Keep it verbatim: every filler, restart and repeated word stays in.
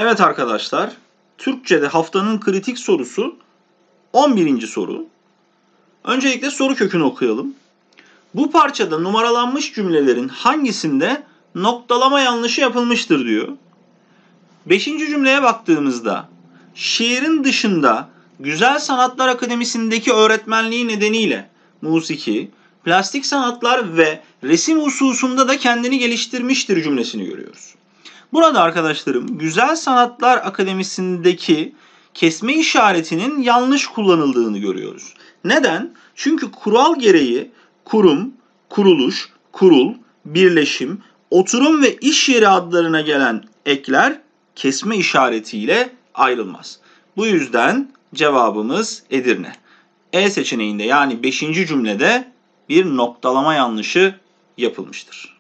Evet arkadaşlar, Türkçe'de haftanın kritik sorusu on birinci soru. Öncelikle soru kökünü okuyalım. Bu parçada numaralanmış cümlelerin hangisinde noktalama yanlışı yapılmıştır diyor. Beşinci cümleye baktığımızda şiirin dışında Güzel Sanatlar Akademisi'ndeki öğretmenliği nedeniyle musiki, plastik sanatlar ve resim hususunda da kendini geliştirmiştir cümlesini görüyoruz. Burada arkadaşlarım Güzel Sanatlar Akademisi'ndeki kesme işaretinin yanlış kullanıldığını görüyoruz. Neden? Çünkü kural gereği kurum, kuruluş, kurul, birleşim, oturum ve iş yeri adlarına gelen ekler kesme işaretiyle ayrılmaz. Bu yüzden cevabımız Edirne. E seçeneğinde yani beşinci cümlede bir noktalama yanlışı yapılmıştır.